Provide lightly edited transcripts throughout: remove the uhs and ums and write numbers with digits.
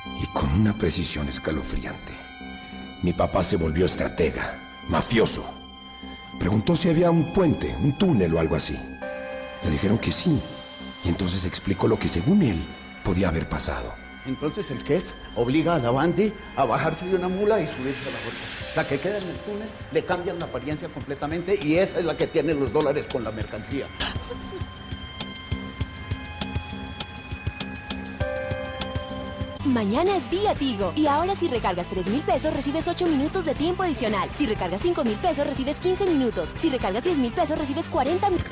y con una precisión escalofriante. Mi papá se volvió estratega, mafioso. Preguntó si había un puente, un túnel o algo así. Le dijeron que sí, y entonces explicó lo que según él podía haber pasado. Entonces el juez obliga a la bandi a bajarse de una mula y subirse a la otra. La que queda en el túnel le cambian la apariencia completamente y esa es la que tiene los dólares con la mercancía. Mañana es día Tigo. Y ahora si recargas 3,000 pesos recibes 8 minutos de tiempo adicional. Si recargas 5,000 pesos recibes 15 minutos. Si recargas 10,000 pesos recibes 40 minutos.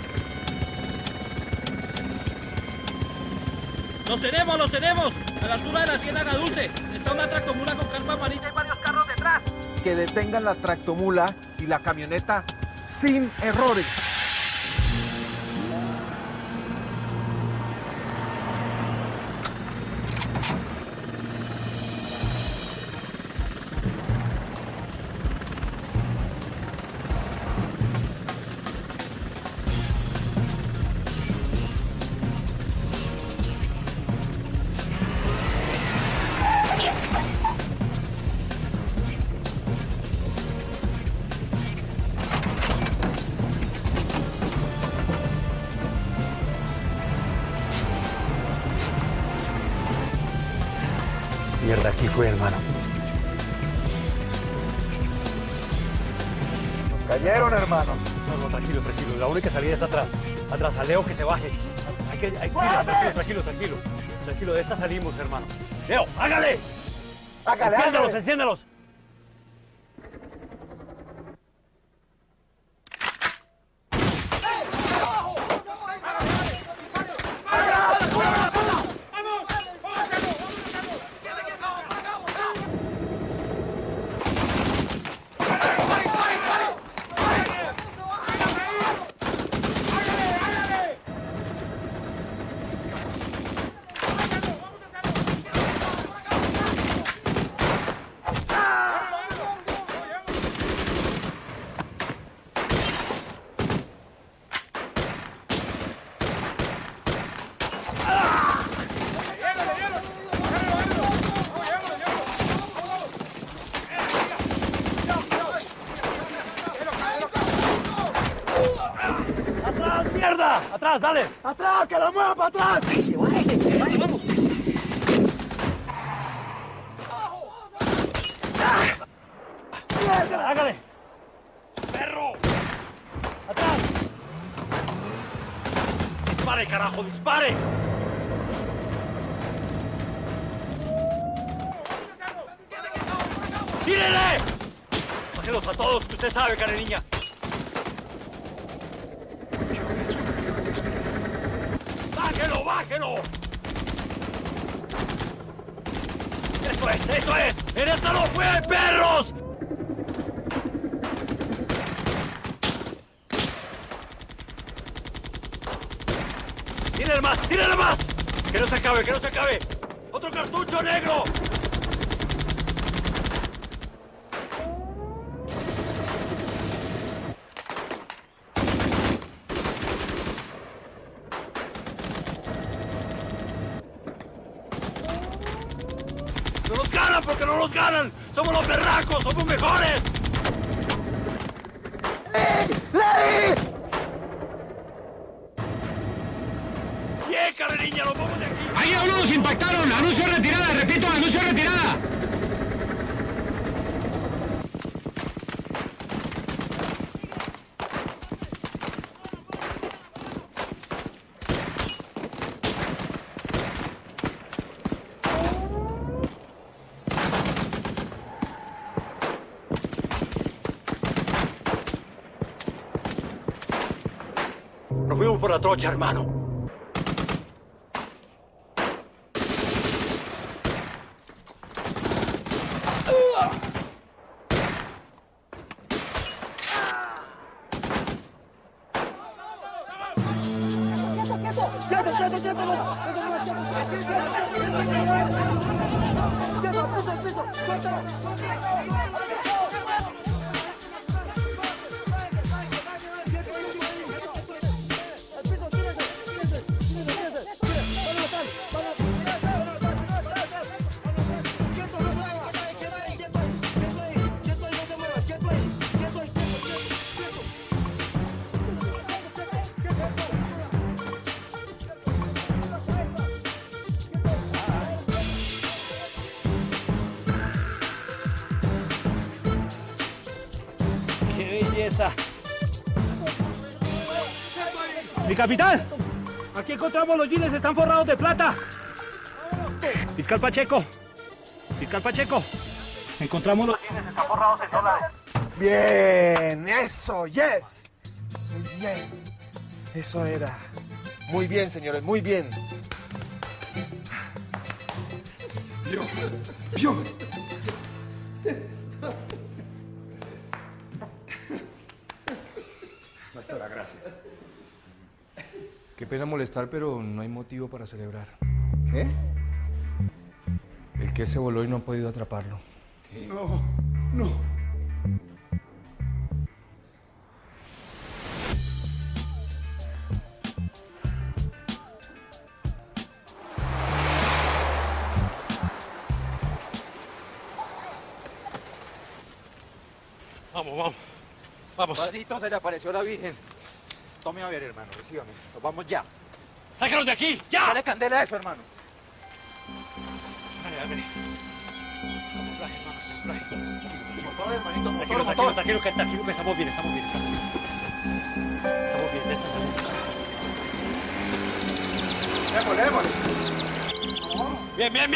¡Los tenemos, los tenemos! A la altura de la Ciénaga Dulce. Está una tractomula con carpa amarilla y varios carros detrás. Que detengan la tractomula y la camioneta sin errores. Mierda, aquí fue, hermano. Nos cayeron, hermano. No, tranquilo. La única salida es atrás. Atrás, a Leo que se baje. Tranquilo. De esta salimos, hermano. Leo, hágale. Enciéndalos. ¡Atrás, dale! ¡Atrás, que la muevan para atrás! ¡Bájese! ¡Vamos! ¡Mierda! ¡Hágale! ¡Perro! ¡Atrás! ¡Dispare, carajo! ¡Dispare! ¡Tírele! ¡Bájelos a todos, que usted sabe, cara niña! ¡Bájelo! ¡Eso es! ¡En esta no fue, perros! ¡Tírale más! ¡Que no se acabe! ¡Otro cartucho negro! ¡Porque no nos ganan! ¡Somos los berracos! ¡Somos mejores! ¡Larry! ¡Bien, carreriña! ¡Nos vamos de aquí! Ahí algunos impactaron. Anuncio de retirada. Repito, anuncio de retirada. Nos fuimos por la trocha, hermano. belleza. Mi capitán, aquí encontramos los jeans, están forrados de plata. Fiscal Pacheco, encontramos los jeans, están forrados en dólares. Bien, eso, yes. Muy bien. Eso era. Muy bien, señores, muy bien. Yo. Doctora, gracias. Qué pena molestar, pero no hay motivo para celebrar. ¿Qué? El que se voló y no ha podido atraparlo. No. Vamos. Padrito, se le apareció la Virgen. Tome a ver, hermano, recíbame. Nos vamos ya. ¡Sácalos de aquí! ¡Ya! Dale candela a eso, hermano. Dale. Vamos, traje, hermano, traje. Motor, hermanito, Tranquilo, que estamos bien. Estamos bien, esa salud. Démosle. ¡Bien!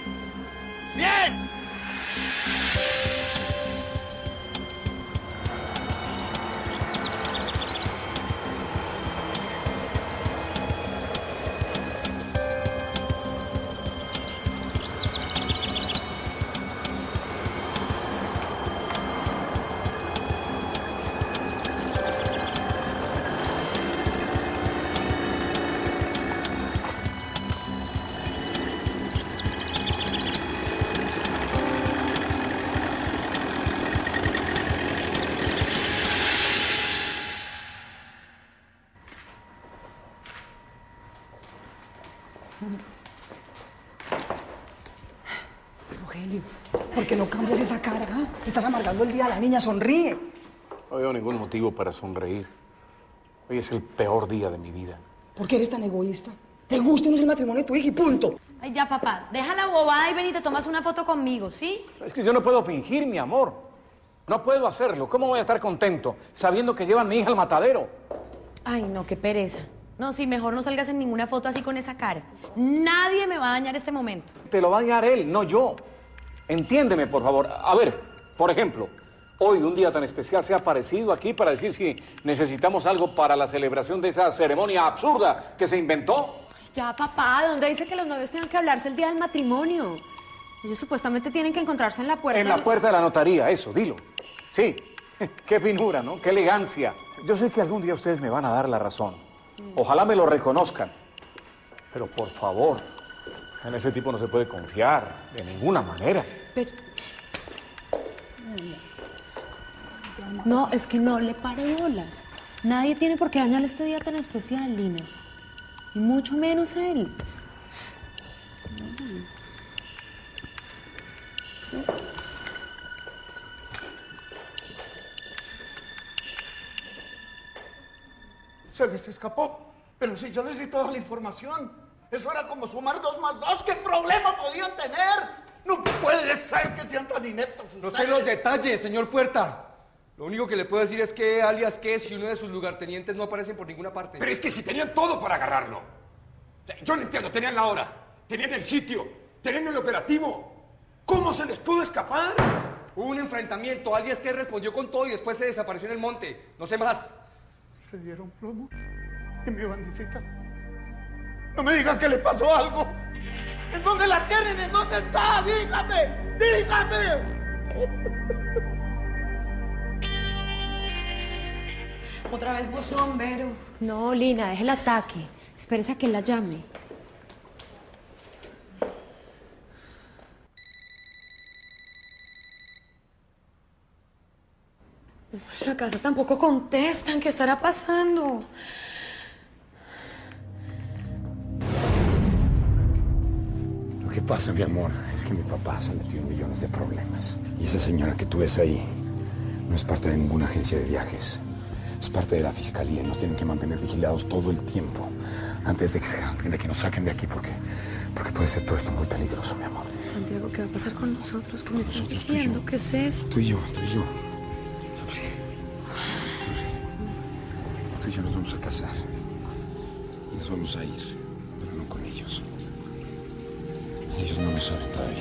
Rogelio, ¿por qué no cambias esa cara? ¿Ah? Te estás amargando el día a la niña, sonríe. No veo ningún motivo para sonreír. Hoy es el peor día de mi vida. ¿Por qué eres tan egoísta? Te gusta o no es el matrimonio de tu hija y punto. Ay, ya, papá, deja la bobada y ven y te tomas una foto conmigo, ¿sí? Es que yo no puedo fingir mi amor. No puedo hacerlo. ¿Cómo voy a estar contento sabiendo que llevan a mi hija al matadero? Ay, no, qué pereza. No, sí, mejor no salgas en ninguna foto así con esa cara. Nadie me va a dañar este momento. Te lo va a dañar él, no yo. Entiéndeme, por favor. A ver, por ejemplo, hoy, un día tan especial, se ha aparecido aquí para decir si necesitamos algo para la celebración de esa ceremonia absurda que se inventó. Ya, papá, ¿dónde dice que los novios tengan que hablarse el día del matrimonio? Ellos supuestamente tienen que encontrarse en la puerta. En la puerta de la notaría, eso, dilo. Sí, qué finura, ¿no? Qué elegancia. Yo sé que algún día ustedes me van a dar la razón. Ojalá me lo reconozcan. Pero por favor, en ese tipo no se puede confiar de ninguna manera. Pero... No, es que no le pare bolas. Nadie tiene por qué dañarle este día tan especial, Lina. Y mucho menos él. Se les escapó. Pero si yo les di toda la información. Eso era como sumar 2 más 2. ¿Qué problema podían tener? No puede ser que sean tan ineptos ustedes. No sé los detalles, señor Puerta. Lo único que le puedo decir es que alias Kes y uno de sus lugartenientes no aparecen por ninguna parte. Pero es que si tenían todo para agarrarlo. Yo no entiendo, tenían la hora, tenían el sitio, tenían el operativo. ¿Cómo se les pudo escapar? Hubo un enfrentamiento, alias Kes respondió con todo y después se desapareció en el monte. No sé más. ¿Se dieron plomo en mi bandicita? No me digan que le pasó algo. ¿En dónde la tienen? ¿En dónde está? ¡Dígame! Otra vez buzón, Vero. No, Lina, deje el ataque. Espérese a que la llame. En la casa tampoco contestan. ¿Qué estará pasando? Lo que pasa, mi amor, es que mi papá se ha metido en millones de problemas. Y esa señora que tú ves ahí no es parte de ninguna agencia de viajes. Es parte de la fiscalía y nos tienen que mantener vigilados todo el tiempo antes de que nos saquen de aquí porque puede ser todo esto muy peligroso, mi amor. Santiago, ¿qué va a pasar con nosotros? ¿Qué me estás diciendo? ¿Qué es eso? Tú y yo. hija nos vamos a casar. Y nos vamos a ir, pero no con ellos. Ellos no lo saben todavía.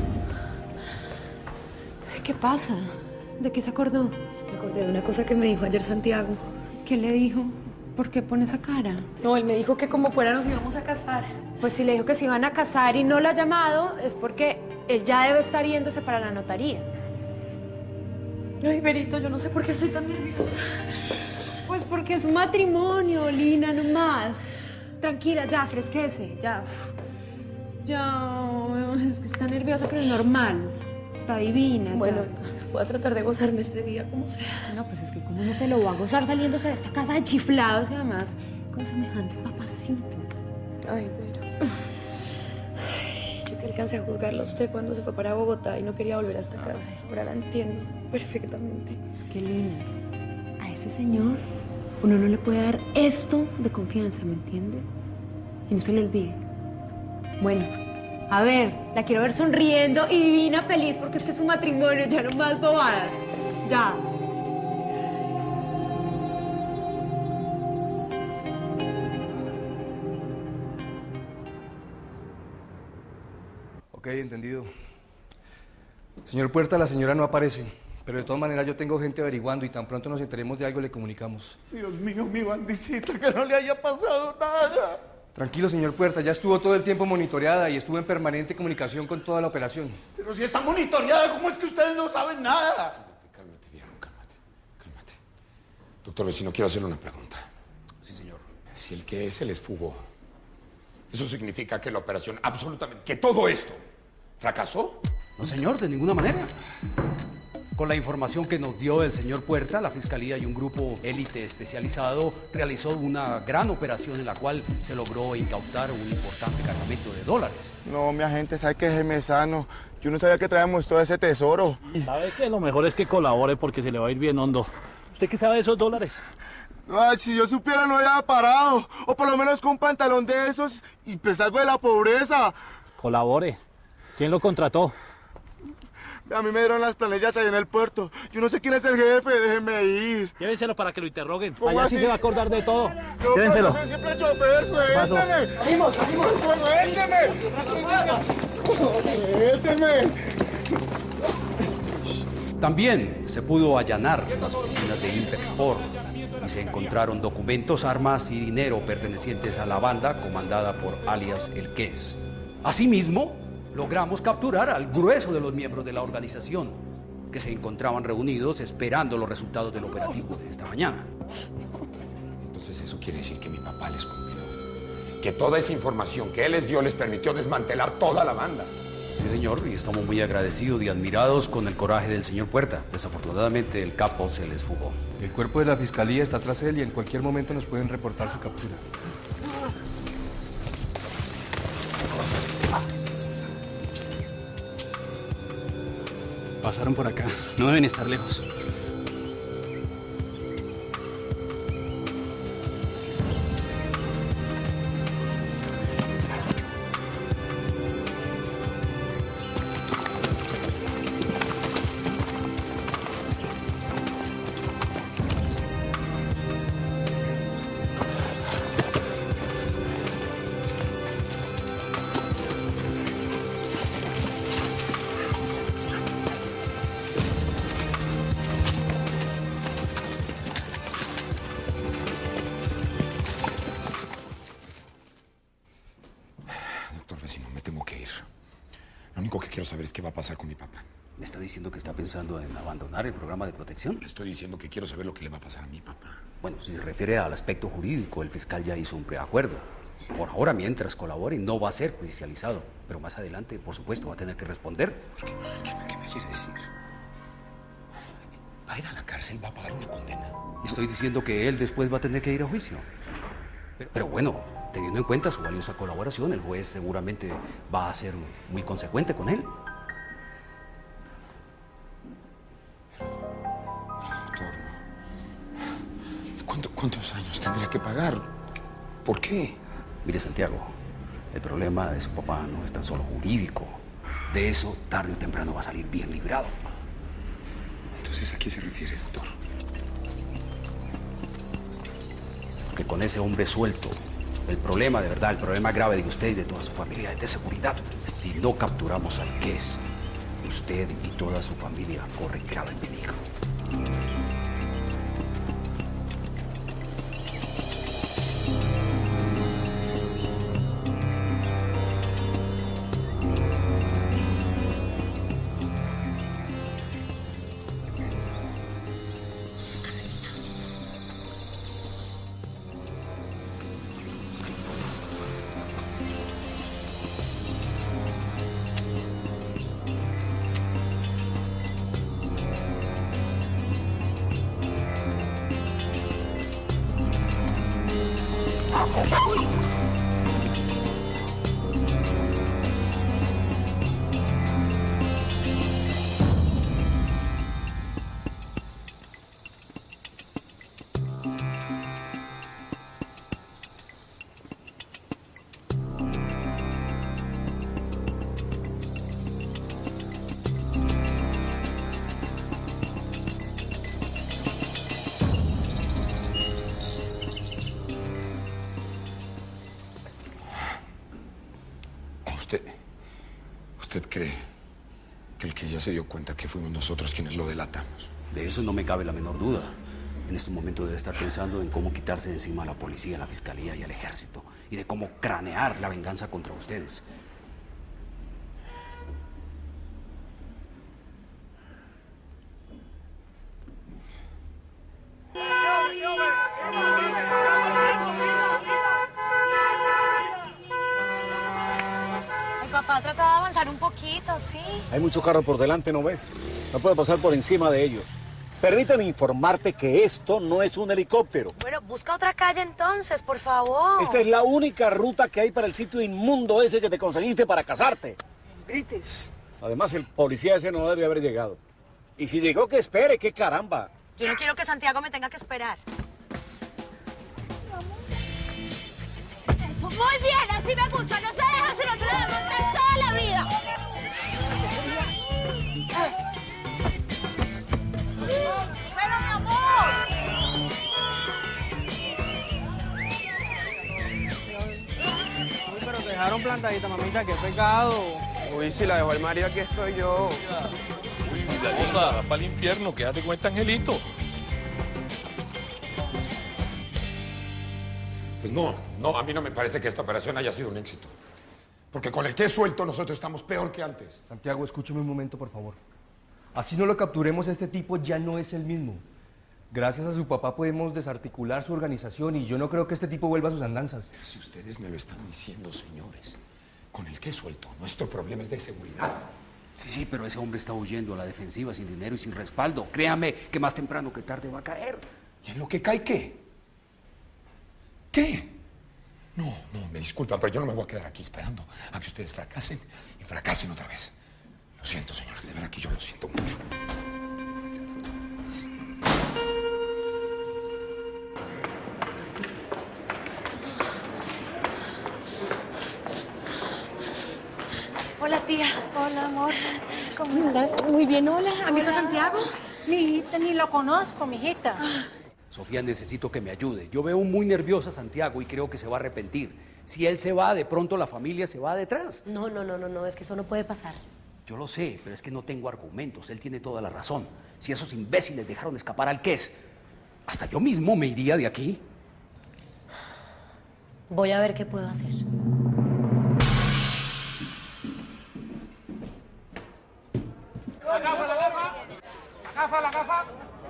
¿Qué pasa? ¿De qué se acordó? Me acordé de una cosa que me dijo ayer Santiago. ¿Qué le dijo? ¿Por qué pone esa cara? No, él me dijo que como fuera nos íbamos a casar. Pues si le dijo que se iban a casar y no la ha llamado, es porque él ya debe estar yéndose para la notaría. Ay, Berito, yo no sé por qué estoy tan nerviosa. Pues porque es un matrimonio, Lina, no más. Tranquila, ya, fresquece, ya. Ya, es que está nerviosa, pero es normal. Está divina. Bueno, voy a tratar de gozarme este día como sea. No, pues es que como no se lo va a gozar saliéndose de esta casa de chiflados y además con semejante papacito. Ay, pero... Yo que alcancé a juzgarlo a usted cuando se fue para Bogotá y no quería volver a esta casa. Ahora la entiendo perfectamente. Es que, Lina, a ese señor uno no le puede dar esto de confianza, ¿me entiende? Y no se lo olvide. Bueno, a ver, la quiero ver sonriendo y divina, feliz, porque es que es un matrimonio, ya no más bobadas. Ya. Ok, entendido. Señor Puerta, la señora no aparece, pero de todas maneras yo tengo gente averiguando y tan pronto nos enteremos de algo le comunicamos. Dios mío, mi bandicita, que no le haya pasado nada. Tranquilo, señor Puerta, ya estuvo todo el tiempo monitoreada y estuvo en permanente comunicación con toda la operación. Pero si está monitoreada, ¿cómo es que ustedes no saben nada? Cálmate, viejo, cálmate. Doctor Vecino, quiero hacerle una pregunta. Sí, señor. Si el que se les fugó, ¿eso significa que la operación, absolutamente, que todo esto, fracasó? No, señor, de ninguna manera. Con la información que nos dio el señor Puerta, la Fiscalía y un grupo élite especializado realizó una gran operación en la cual se logró incautar un importante cargamento de dólares. No, mi agente, ¿sabe qué es mesano? Yo no sabía que traíamos todo ese tesoro. ¿Sabe qué? Lo mejor es que colabore porque se le va a ir bien hondo. ¿Usted qué sabe de esos dólares? Ay, si yo supiera no hubiera parado. O por lo menos con un pantalón de esos y pues salgo de la pobreza. Colabore. ¿Quién lo contrató? A mí me dieron las planillas ahí en el puerto. Yo no sé quién es el jefe, déjeme ir. Llévenselo para que lo interroguen. ¿Cómo Allá así? sí se va a acordar de todo. No, Llévenselo. pero yo soy siempre chofer, suélteme. Salimos. Suélteme. También se pudo allanar las oficinas de Impexport y se encontraron documentos, armas y dinero pertenecientes a la banda comandada por alias El Ques. Asimismo, logramos capturar al grueso de los miembros de la organización que se encontraban reunidos esperando los resultados del operativo de esta mañana. Entonces eso quiere decir que mi papá les cumplió. Que toda esa información que él les dio les permitió desmantelar toda la banda. Sí, señor, y estamos muy agradecidos y admirados con el coraje del señor Puerta. Desafortunadamente, el capo se les fugó. El cuerpo de la Fiscalía está tras él y en cualquier momento nos pueden reportar su captura. Pasaron por acá. No deben estar lejos. Quiero saber qué va a pasar con mi papá. ¿Me está diciendo que está pensando en abandonar el programa de protección? Le estoy diciendo que quiero saber lo que le va a pasar a mi papá. Bueno, si se refiere al aspecto jurídico, el fiscal ya hizo un preacuerdo. Por ahora, mientras colabore, no va a ser judicializado. Pero más adelante, por supuesto, va a tener que responder. ¿Qué me quiere decir? ¿Va a ir a la cárcel? ¿Va a pagar una condena? Estoy diciendo que él después va a tener que ir a juicio. Pero bueno, teniendo en cuenta su valiosa colaboración, el juez seguramente va a ser muy consecuente con él. Doctor, ¿cuántos años tendría que pagar? ¿Por qué? Mire, Santiago, el problema de su papá no es tan solo jurídico. De eso, tarde o temprano va a salir bien librado. Entonces, ¿a qué se refiere, doctor? que con ese hombre suelto, el problema de verdad, el problema grave de usted y de toda su familia es de seguridad. Si no capturamos al Quez, usted y toda su familia corren grave peligro. ¿Usted cree que el que ya se dio cuenta que fuimos nosotros quienes lo delatamos? De eso no me cabe la menor duda. En este momento debe estar pensando en cómo quitarse de encima a la policía, a la fiscalía y al ejército, y de cómo cranear la venganza contra ustedes. Papá, trata de avanzar un poquito, ¿sí? Hay mucho carro por delante, ¿no ves? No puedo pasar por encima de ellos. Permítame informarte que esto no es un helicóptero. Bueno, busca otra calle entonces, por favor. Esta es la única ruta que hay para el sitio inmundo ese que te conseguiste para casarte. Grites. Además, el policía ese no debe haber llegado. Y si llegó, que espere, qué caramba. Yo no quiero que Santiago me tenga que esperar. Eso, muy bien, así me gusta. No se deja, sino se le montar toda la vida. Pero, mi amor. Uy, pero te dejaron plantadita, mamita, qué pecado. Uy, si la dejó el marido, aquí estoy yo. Uy, Milagrosa, va para el infierno, quédate con este angelito. Pues no, a mí no me parece que esta operación haya sido un éxito. Porque con el que suelto nosotros estamos peor que antes. Santiago, escúcheme un momento, por favor. Así no lo capturemos, este tipo ya no es el mismo. Gracias a su papá podemos desarticular su organización y yo no creo que este tipo vuelva a sus andanzas. Pero si ustedes me lo están diciendo, señores, con el que suelto, nuestro problema es de seguridad. Sí, pero ese hombre está huyendo a la defensiva, sin dinero y sin respaldo. Créame que más temprano que tarde va a caer. ¿Y en lo que cae qué? ¿Qué? No, me disculpan, pero yo no me voy a quedar aquí esperando a que ustedes fracasen y fracasen otra vez. Lo siento, señores, de verdad que yo lo siento mucho. Hola, tía. Hola, amor. ¿Cómo estás? Muy bien, hola. ¿Has visto a Santiago? Mijita, ni lo conozco, mijita. Sofía, necesito que me ayude. Yo veo muy nerviosa a Santiago y creo que se va a arrepentir. Si él se va, de pronto la familia se va detrás. No, es que eso no puede pasar. Yo lo sé, pero es que no tengo argumentos. Él tiene toda la razón. Si esos imbéciles dejaron escapar al Quez, hasta yo mismo me iría de aquí. Voy a ver qué puedo hacer. La gafa, la gafa. La gafa, la gafa.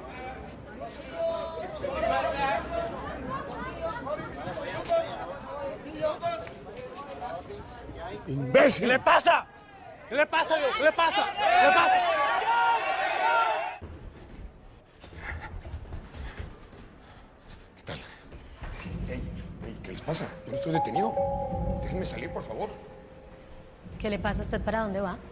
¡Imbécil! ¿Qué le pasa? ¿Qué le pasa? ¿Qué le pasa? ¿Qué le pasa? ¿Qué tal? ¿Qué les pasa? Yo no estoy detenido. Déjenme salir, por favor. ¿Qué le pasa a usted? ¿Para dónde va?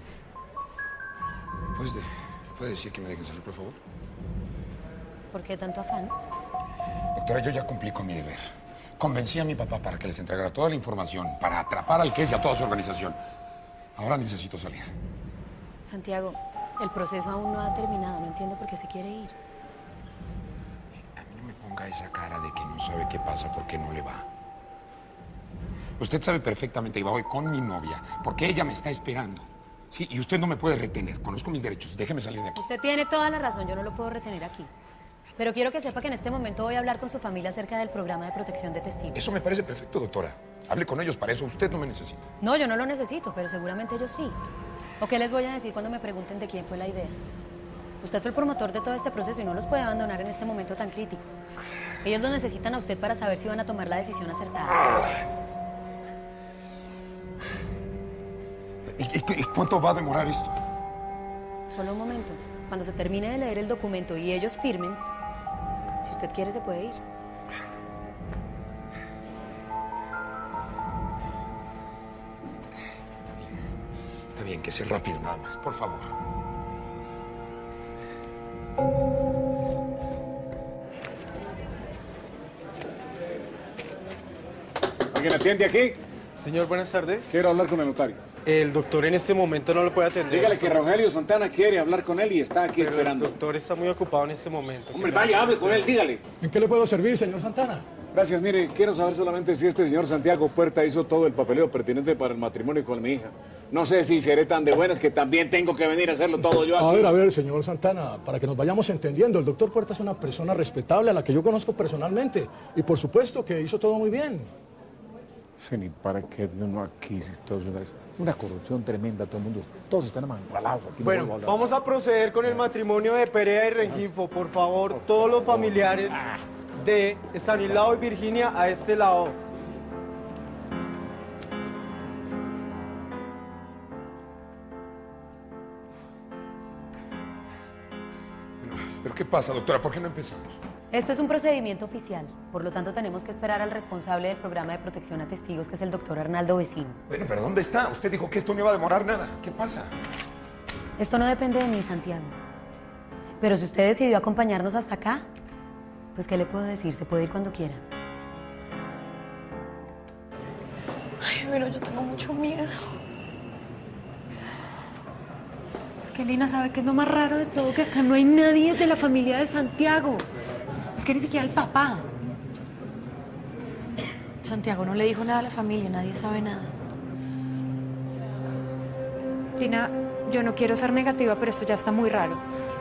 ¿Puede decir que me dejen salir, por favor? ¿Por qué tanto afán? Doctora, yo ya cumplí con mi deber. Convencí a mi papá para que les entregara toda la información, para atrapar al Quez y a toda su organización. Ahora necesito salir. Santiago, el proceso aún no ha terminado. No entiendo por qué se quiere ir. A mí no me ponga ponga esa cara de que no sabe qué pasa porque no le va. Usted sabe perfectamente que voy con mi novia porque ella me está esperando. Sí, y usted no me puede retener. Conozco mis derechos. Déjeme salir de aquí. Usted tiene toda la razón. Yo no lo puedo retener aquí. Pero quiero que sepa que en este momento voy a hablar con su familia acerca del programa de protección de testigos. Eso me parece perfecto, doctora. Hable con ellos. Para eso usted no me necesita. No, yo no lo necesito, pero seguramente ellos sí. ¿O qué les voy a decir cuando me pregunten de quién fue la idea? Usted fue el promotor de todo este proceso y no los puede abandonar en este momento tan crítico. Ellos lo necesitan a usted para saber si van a tomar la decisión acertada. ¿Y cuánto va a demorar esto? Solo un momento. Cuando se termine de leer el documento y ellos firmen, si usted quiere se puede ir. Está bien, que sea rápido nada más, por favor. ¿Alguien atiende aquí? Señor, buenas tardes. Quiero hablar con el notario. El doctor en este momento no lo puede atender. Dígale que Rogelio Santana quiere hablar con él y está aquí esperando. El doctor está muy ocupado en este momento. Hombre, vaya, hable con él, dígale. ¿En qué le puedo servir, señor Santana? Gracias, mire, quiero saber solamente si este señor Santiago Puerta hizo todo el papeleo pertinente para el matrimonio con mi hija. No sé si seré tan de buenas que también tengo que venir a hacerlo todo yo aquí. A ver, señor Santana, para que nos vayamos entendiendo, el doctor Puerta es una persona respetable a la que yo conozco personalmente y por supuesto que hizo todo muy bien. Sí, ni para qué uno aquí, si todo es una corrupción tremenda, todo el mundo, todos están amangalados aquí. Bueno, vamos a proceder con el matrimonio de Perea y Rengifo. Por favor, todos los familiares de Estanislao y Virginia a este lado. ¿Pero qué pasa, doctora? ¿Por qué no empezamos? Esto es un procedimiento oficial, por lo tanto tenemos que esperar al responsable del programa de protección a testigos, que es el doctor Arnaldo Vecino. Bueno, pero ¿dónde está? Usted dijo que esto no iba a demorar nada. ¿Qué pasa? Esto no depende de mí, Santiago. Pero si usted decidió acompañarnos hasta acá, pues ¿qué le puedo decir? Se puede ir cuando quiera. Ay, pero yo tengo mucho miedo. Es que Lina sabe que es lo más raro de todo, que acá no hay nadie de la familia de Santiago. Es que ni siquiera el papá. Santiago no le dijo nada a la familia, nadie sabe nada. Lina, yo no quiero ser negativa, pero esto ya está muy raro.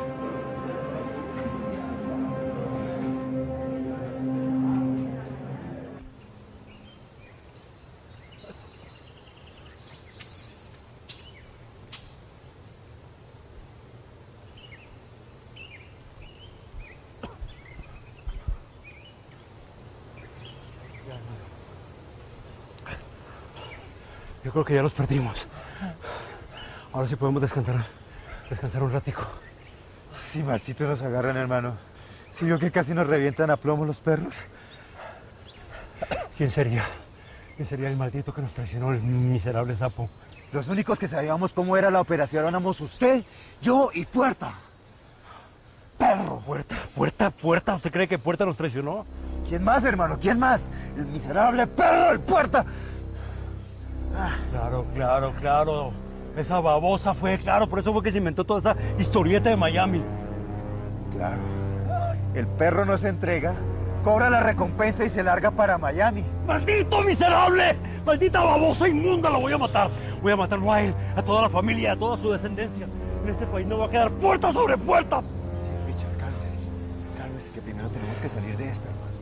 Yo creo que ya los perdimos. Ahora sí podemos descansar un ratico. Sí, malcito nos agarran, hermano. ¿Sí vio que casi nos revientan a plomo los perros? ¿Quién sería? ¿Quién sería el maldito que nos traicionó, el miserable sapo? Los únicos que sabíamos cómo era la operación éramos usted, yo y Puerta. ¡Perro! ¿Puerta? ¿Usted cree que Puerta nos traicionó? ¿Quién más, hermano? ¿Quién más? El miserable perro, el Puerta. Claro. Esa babosa fue, claro, por eso fue que se inventó toda esa historieta de Miami. Claro. El perro no se entrega, cobra la recompensa y se larga para Miami. ¡Maldito miserable! ¡Maldita babosa inmunda! La voy a matar. Voy a matarlo a él, a toda la familia, a toda su descendencia. En este país no va a quedar puerta sobre puerta. Sí, Richard, cálmese, que primero tenemos que salir de esta, hermano.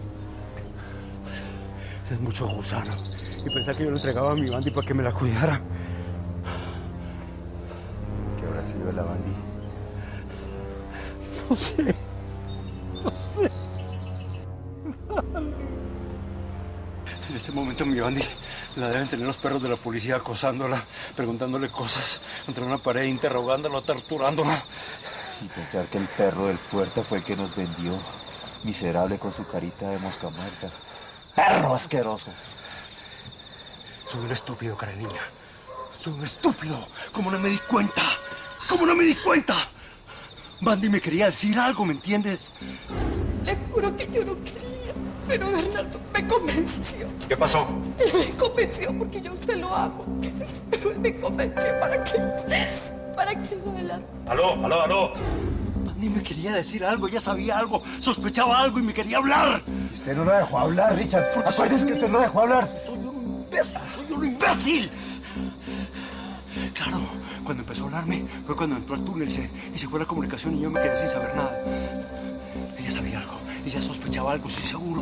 Es mucho gusano. Y pensé que yo lo entregaba a mi Bandy para que me la cuidara. ¿Qué habrá sido de la Bandy? No sé. En este momento mi Bandy la deben tener los perros de la policía acosándola, preguntándole cosas contra una pared, interrogándola, torturándola. Y pensar que el perro del Puerta fue el que nos vendió, miserable con su carita de mosca muerta. ¡Perro asqueroso! Soy un estúpido, cara niña. Soy un estúpido. ¿Cómo no me di cuenta? ¿Cómo no me di cuenta? Bandy me quería decir algo, ¿me entiendes? Le juro que yo no quería, pero Bernardo me convenció. ¿Qué pasó? Él me convenció porque yo a usted lo amo. Pero él me convenció para que lo adelante. ¡Aló! Wandy me quería decir algo, ella sabía algo, sospechaba algo y me quería hablar. Usted no lo dejó hablar, Richard. Acuérdese que usted no lo dejó hablar. Soy un imbécil. Claro, cuando empezó a hablarme fue cuando entró al túnel y se fue la comunicación y yo me quedé sin saber nada. Ella sabía algo, ella sospechaba algo, sí, seguro.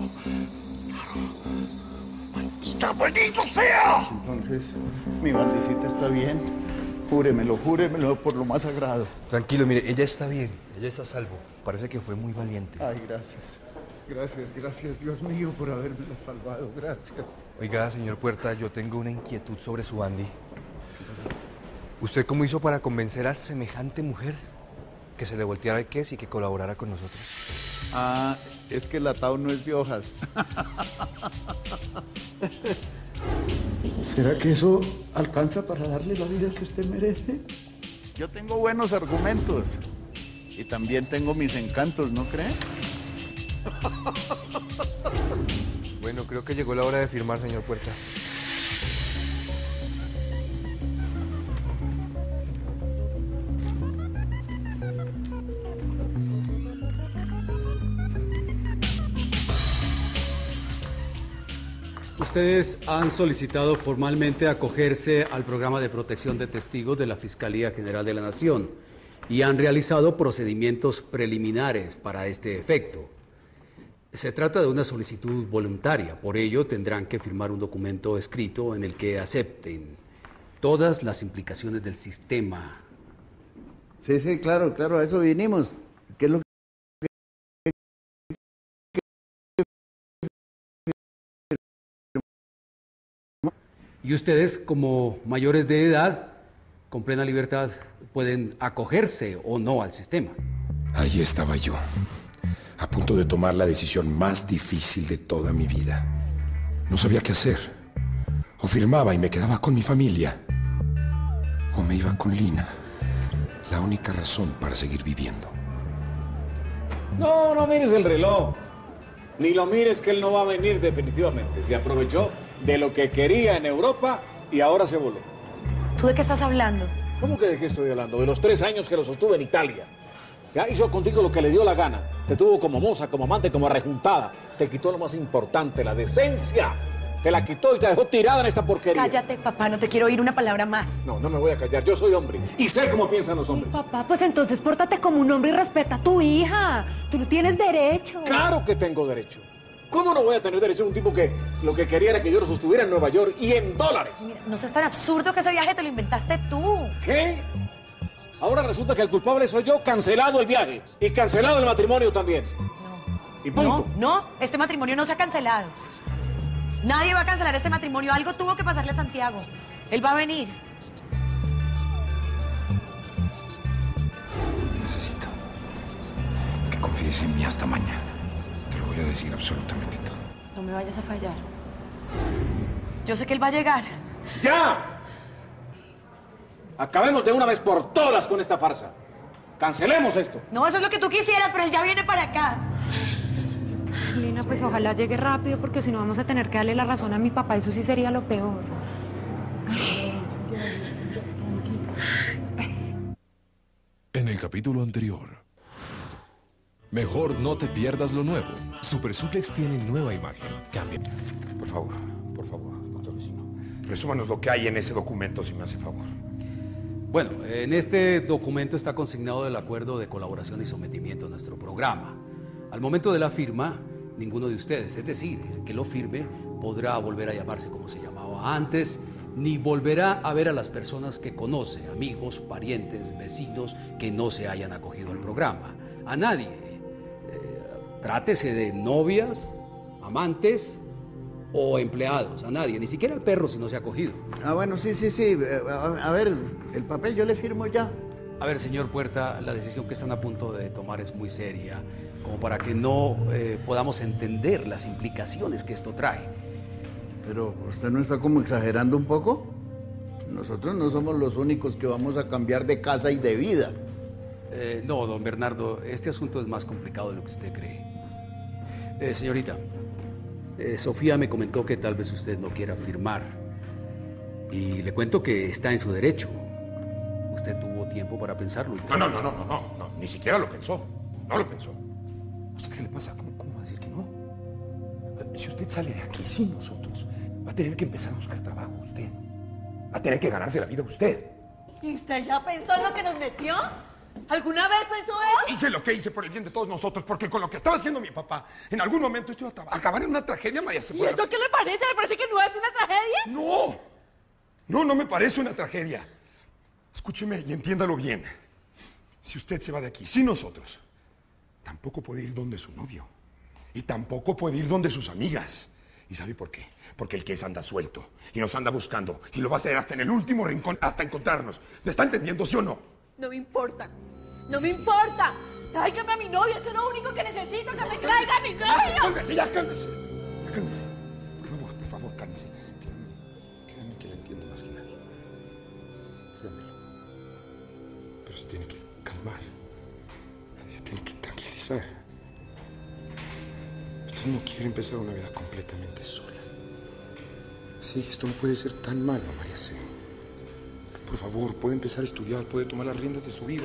Claro. ¡Maldito sea! Entonces, mi Wandicita está bien. Júremelo por lo más sagrado. Tranquilo, mire, ella está bien, ella está a salvo. Parece que fue muy valiente. Ay, gracias. Gracias, Dios mío, por haberme salvado. Gracias. Oiga, señor Puerta, yo tengo una inquietud sobre su Wandy. ¿Usted cómo hizo para convencer a semejante mujer que se le volteara el queso y que colaborara con nosotros? Ah, es que el atado no es de hojas. ¿Será que eso alcanza para darle la vida que usted merece? Yo tengo buenos argumentos. Y también tengo mis encantos, ¿no cree? Bueno, creo que llegó la hora de firmar, señor Puerta. Ustedes han solicitado formalmente acogerse al programa de protección de testigos de la Fiscalía General de la Nación y han realizado procedimientos preliminares para este efecto. Se trata de una solicitud voluntaria, por ello tendrán que firmar un documento escrito en el que acepten todas las implicaciones del sistema. Sí, claro, a eso vinimos. ¿Qué es lo que... Y ustedes, como mayores de edad, con plena libertad, pueden acogerse o no al sistema. Ahí estaba yo, a punto de tomar la decisión más difícil de toda mi vida. No sabía qué hacer. O firmaba y me quedaba con mi familia, o me iba con Lina. La única razón para seguir viviendo. No mires el reloj. Ni lo mires que él no va a venir definitivamente. Se aprovechó de lo que quería en Europa y ahora se voló. ¿Tú de qué estás hablando? ¿Cómo que de qué estoy hablando? De los 3 años que lo sostuve en Italia. Ya hizo contigo lo que le dio la gana. Te tuvo como moza, como amante, como rejuntada. Te quitó lo más importante, la decencia. Te la quitó y te dejó tirada en esta porquería. Cállate, papá, no te quiero oír una palabra más. No me voy a callar. Yo soy hombre y sé cómo piensan los hombres. Papá, pues entonces pórtate como un hombre y respeta a tu hija. Tú no tienes derecho. Claro que tengo derecho. ¿Cómo no voy a tener derecho a un tipo que lo que quería era que yo lo sostuviera en Nueva York y en dólares? Mira, no seas tan absurdo que ese viaje te lo inventaste tú. ¿Qué? Ahora resulta que el culpable soy yo, cancelado el viaje y cancelado el matrimonio también. No. Y punto. No, este matrimonio no se ha cancelado. Nadie va a cancelar este matrimonio. Algo tuvo que pasarle a Santiago. Él va a venir. Necesito que confíes en mí hasta mañana. Te lo voy a decir absolutamente todo. No me vayas a fallar. Yo sé que él va a llegar. ¡Ya! Acabemos de una vez por todas con esta farsa. Cancelemos esto. No, eso es lo que tú quisieras, pero él ya viene para acá. Lina, pues ojalá llegue rápido porque si no vamos a tener que darle la razón a mi papá. Eso sí sería lo peor. En el capítulo anterior. Mejor no te pierdas lo nuevo. Super Suplex tiene nueva imagen. Cambia. Por favor, doctor Vecino. Resúmanos lo que hay en ese documento, si me hace favor. Bueno, en este documento está consignado el acuerdo de colaboración y sometimiento a nuestro programa. Al momento de la firma, ninguno de ustedes, es decir, el que lo firme, podrá volver a llamarse como se llamaba antes, ni volverá a ver a las personas que conoce, amigos, parientes, vecinos, que no se hayan acogido al programa. A nadie. Trátese de novias, amantes o empleados, a nadie, ni siquiera al perro si no se ha acogido. Ah, bueno, sí. A ver, el papel yo le firmo ya. A ver, señor Puerta, la decisión que están a punto de tomar es muy seria, como para que no podamos entender las implicaciones que esto trae. Pero, ¿usted no está como exagerando un poco? Nosotros no somos los únicos que vamos a cambiar de casa y de vida. No, don Bernardo, este asunto es más complicado de lo que usted cree. Señorita, Sofía me comentó que tal vez usted no quiera firmar. Y le cuento que está en su derecho. Usted tuvo tiempo para pensarlo y No, ni siquiera lo pensó. No lo pensó. ¿A usted qué le pasa? ¿Cómo va a decir que no? Si usted sale de aquí sin nosotros, va a tener que empezar a buscar trabajo usted. Va a tener que ganarse la vida usted. ¿Y usted ya pensó en lo que nos metió? ¿Alguna vez pensó eso? Hice lo que hice por el bien de todos nosotros, porque con lo que estaba haciendo mi papá, en algún momento esto iba a acabar en una tragedia, María ¿Y esto qué le parece? ¿Le parece que no es una tragedia? No me parece una tragedia. Escúcheme y entiéndalo bien. Si usted se va de aquí sin nosotros, tampoco puede ir donde su novio. Y tampoco puede ir donde sus amigas. ¿Y sabe por qué? Porque el Ques anda suelto y nos anda buscando. Y lo va a hacer hasta en el último rincón, hasta encontrarnos. ¿Me está entendiendo, sí o no? No me importa. No me importa. Tráigame a mi novio. Eso es lo único que necesito. ¡Que me traiga a mi novio! ¡Cálmese, ya cálmese! Ya cálmese. Por favor, cálmese. Créanme que la entiendo más que nadie. Créanmelo. Pero se tiene que calmar. Se tiene que tranquilizar. Usted no quiere empezar una vida completamente sola. Sí, esto no puede ser tan malo, María C. Por favor, puede empezar a estudiar, puede tomar las riendas de su vida.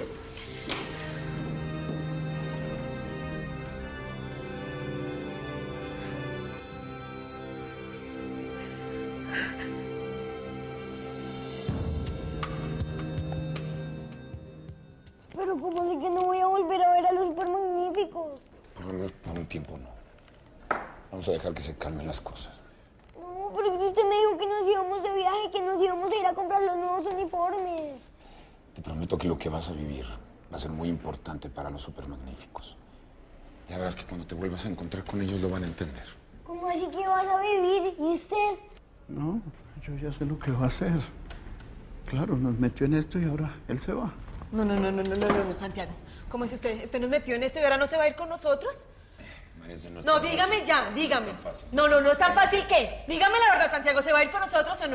Pero ¿cómo así que no voy a volver a ver a los Supermagníficos? Por lo menos por un tiempo no. Vamos a dejar que se calmen las cosas. No, pero es que usted me dijo que nos íbamos de viaje, que nos íbamos a ir a comprar los nuevos uniformes. Te prometo que lo que vas a vivir va a ser muy importante para los Supermagníficos. Ya verás que cuando te vuelvas a encontrar con ellos lo van a entender. ¿Cómo así que vas a vivir? ¿Y usted? No, yo ya sé lo que va a hacer. Claro, nos metió en esto y ahora él se va. No, Santiago. ¿Cómo es usted? ¿Usted nos metió en esto y ahora no se va a ir con nosotros? No, dígame ya, dígame. No es tan fácil que. Dígame la verdad, Santiago, ¿se va a ir con nosotros o no?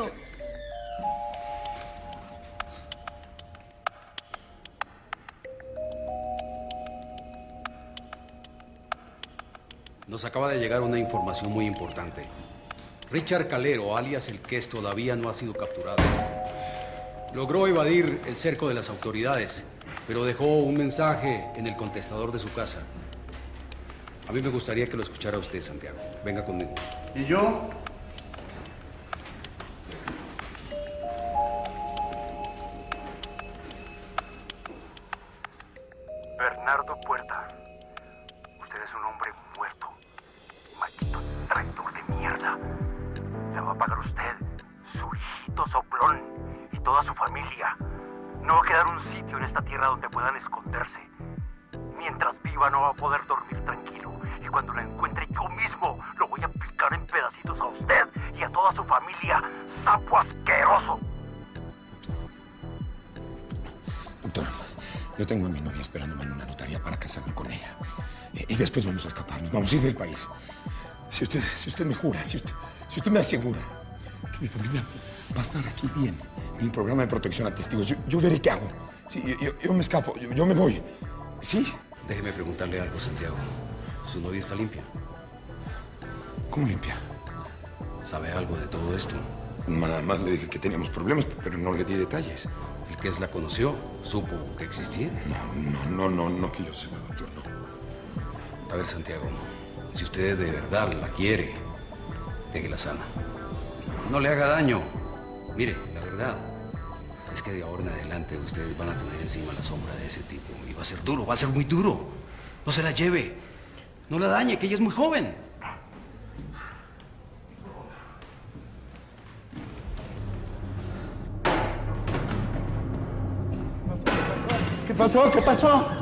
Nos acaba de llegar una información muy importante. Richard Calero, alias el Ques, todavía no ha sido capturado. Logró evadir el cerco de las autoridades, pero dejó un mensaje en el contestador de su casa. A mí me gustaría que lo escuchara usted, Santiago. Venga conmigo. ¿Y yo? Bernardo Puerta, usted es un hombre muerto. Maldito traidor de mierda. Le va a pagar usted, su hijito soplón y toda su familia. No va a quedar un sitio en esta tierra donde puedan esconderse. Mientras viva no va a poder dormir tranquilo. Y cuando lo encuentre yo mismo, lo voy a picar en pedacitos a usted y a toda su familia. ¡Sapo asqueroso! Doctor, yo tengo a mi novia esperándome en una notaría para casarme con ella. Y después vamos a escaparnos, vamos a ir del país. Si usted me jura, si usted me asegura que mi familia va a estar aquí bien, en el programa de protección a testigos, yo veré qué hago. Sí, yo me escapo, yo me voy. ¿Sí? Déjeme preguntarle algo, Santiago. ¿Su novia está limpia? ¿Cómo limpia? ¿Sabe algo de todo esto? Nada más le dije que teníamos problemas, pero no le di detalles. ¿El Ques la conoció? ¿Supo que existía? No que yo sepa, doctor, no. A ver, Santiago, si usted de verdad la quiere, déjela sana. No le haga daño. Mire, la verdad es que de ahora en adelante ustedes van a tener encima la sombra de ese tipo. Y va a ser duro, va a ser muy duro. No se la lleve. No la dañe, que ella es muy joven. ¿Qué pasó? ¿Qué pasó?